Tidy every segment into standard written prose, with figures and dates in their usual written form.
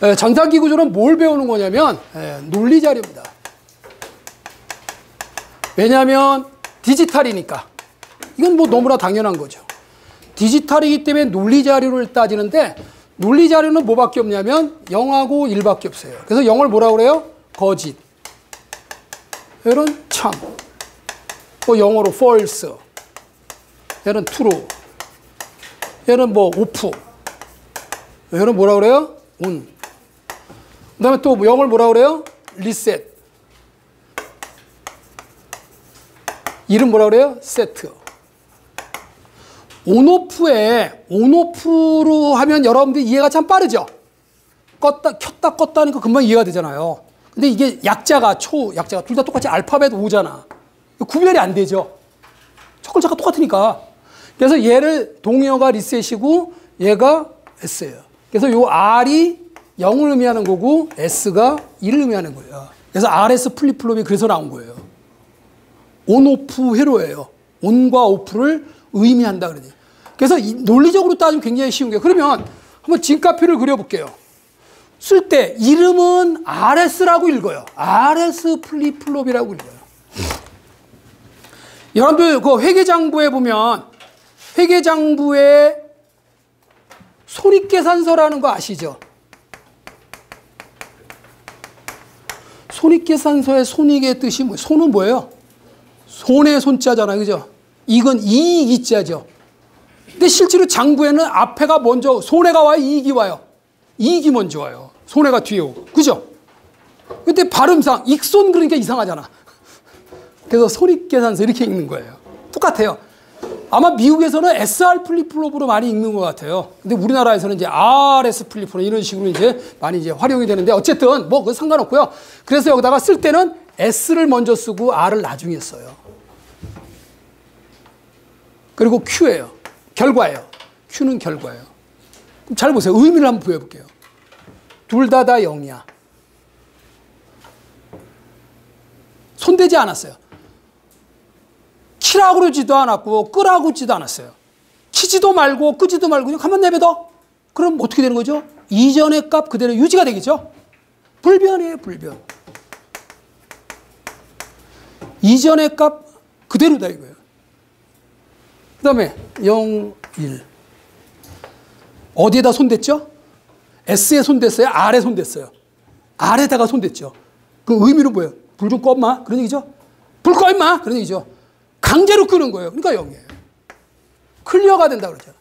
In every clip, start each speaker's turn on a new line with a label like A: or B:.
A: 전산기 구조는 뭘 배우는 거냐면 논리 자료입니다. 왜냐하면 디지털이니까. 이건 뭐 너무나 당연한 거죠. 디지털이기 때문에 논리 자료를 따지는데 논리 자료는 뭐밖에 없냐면 0하고 1밖에 없어요. 그래서 0을 뭐라고 그래요? 거짓. 얘는 참. 뭐 영어로 false. 얘는 true. 얘는 뭐 off. 얘는 뭐라고 그래요? on. 그 다음에 또 0을 뭐라고 그래요? reset. 이름 뭐라고 그래요? set. 온오프에 온오프로 하면 여러분들 이해가 참 빠르죠? 껐다 켰다 껐다 하니까 금방 이해가 되잖아요. 근데 이게 약자가 약자가 둘 다 똑같이 알파벳 O잖아. 구별이 안 되죠. 척글자가 똑같으니까. 그래서 얘를 동의어가 리셋이고 얘가 S예요. 그래서 요 R이 0을 의미하는 거고 S가 1을 의미하는 거예요. 그래서 RS 플립플롭이 그래서 나온 거예요. 온오프 회로예요. 온과 오프를 의미한다 그러지. 그래서 논리적으로 따지면 굉장히 쉬운 게 그러면 한번 진가표를 그려볼게요. 쓸 때 이름은 RS라고 읽어요. RS 플립플롭이라고 읽어요. 여러분들 그 회계장부에 보면 회계장부에 손익계산서라는 거 아시죠? 손익계산서의 손익의 뜻이 뭐예요? 손은 뭐예요? 손의 손자잖아요. 그죠? 이건 이익이자죠. 근데 실제로 장부에는 앞에가 먼저 손해가 와요? 이익이 와요? 이익이 먼저 와요. 손해가 뒤에 오고. 그죠? 근데 발음상 익손 그러니까 이상하잖아. 그래서 손익계산서 이렇게 읽는 거예요. 똑같아요. 아마 미국에서는 SR 플립플롭으로 많이 읽는 것 같아요. 근데 우리나라에서는 이제 RS 플립플롭 이런 식으로 이제 많이 이제 활용이 되는데 어쨌든 뭐 그건 상관없고요. 그래서 여기다가 쓸 때는 S를 먼저 쓰고 R을 나중에 써요. 그리고 Q예요. 결과예요. Q는 결과예요. 그럼 잘 보세요. 의미를 한번 보여볼게요. 둘 다 0이야. 손대지 않았어요. 키라고 그러지도 않았고 끄라고 그러지도 않았어요. 키지도 말고 끄지도 말고 그냥 가만 내버려. 그럼 어떻게 되는 거죠? 이전의 값 그대로 유지가 되겠죠? 불변이에요. 불변. 이전의 값 그대로다 이거예요. 그 다음에 0, 1. 어디에다 손댔죠? S에 손댔어요? R에 손댔어요? R에다가 손댔죠. 그 의미는 뭐예요? 불 좀 꺼 임마 그런 얘기죠? 불 꺼 임마 그런 얘기죠. 강제로 끄는 거예요. 그러니까 0이에요. 클리어가 된다 그러잖아.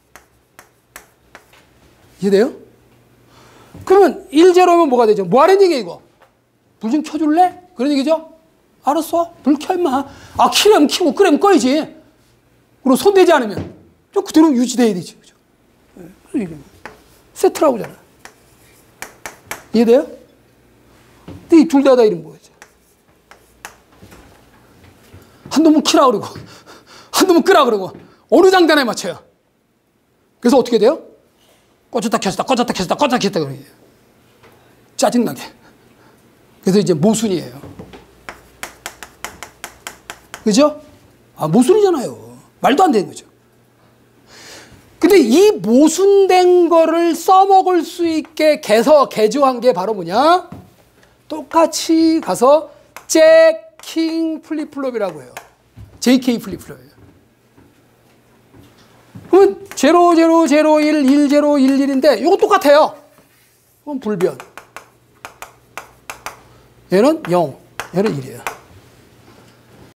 A: 이해돼요? 그러면 1, 0면 뭐가 되죠? 뭐 하는 얘기야 이거? 불 좀 켜줄래? 그런 얘기죠? 알았어. 불 켜 임마. 아 키려면 켜고 끄려면 꺼야지. 그리고 손대지 않으면 좀 그대로 유지돼야 되지. 그죠? 세트라고 하잖아. 이해돼요? 근데 이 둘 다 이름 뭐였죠? 한 놈은 키라 그러고 한 놈은 끄라 그러고 어느 장단에 맞춰요? 그래서 어떻게 돼요? 꺼졌다 켰다 꺼졌다 켰다 꺼졌다 켰다 그러게 짜증나게. 그래서 이제 모순이에요. 그죠? 아 모순이잖아요. 말도 안 되는 거죠. 근데 이 모순된 거를 써먹을 수 있게 개조한 게 바로 뭐냐? 똑같이 가서 제킹 플립플롭이라고 해요. JK 플립플롭이에요. 그러면 0, 0, 0, 1, 1, 0, 1, 1인데 이거 똑같아요. 그럼 불변. 얘는 0, 얘는 1이에요.